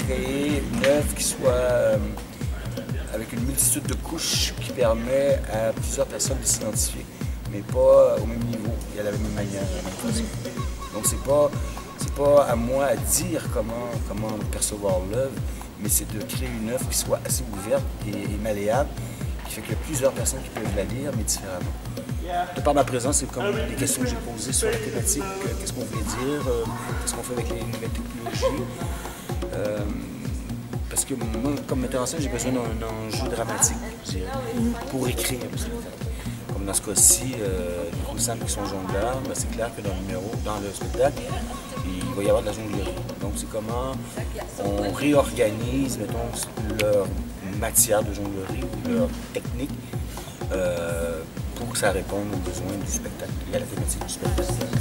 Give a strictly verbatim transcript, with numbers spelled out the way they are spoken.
créer une œuvre qui soit euh, avec une multitude de couches qui permet à plusieurs personnes de s'identifier, mais pas au même niveau et à la même manière, de la même façon. Donc c'est pas, c'est pas à moi à dire comment, comment percevoir l'œuvre, mais c'est de créer une œuvre qui soit assez ouverte et, et malléable, qui fait qu'il y a plusieurs personnes qui peuvent la lire, mais différemment. De par ma présence, c'est comme des questions que j'ai posées sur la thématique, euh, qu'est-ce qu'on voulait dire, euh, qu'est-ce qu'on fait avec les nouvelles technologies. Euh, parce que moi, comme metteur en scène, j'ai besoin d'un enjeu dramatique, je dirais, pour écrire. Comme dans ce cas-ci, euh, les Roussanes qui sont jongleurs, ben c'est clair que dans le numéro, dans le spectacle, il va y avoir de la jonglerie. Donc c'est comment on réorganise, mettons, leur matière de jonglerie ou leur technique euh, pour que ça réponde aux besoins du spectacle et à la thématique du spectacle.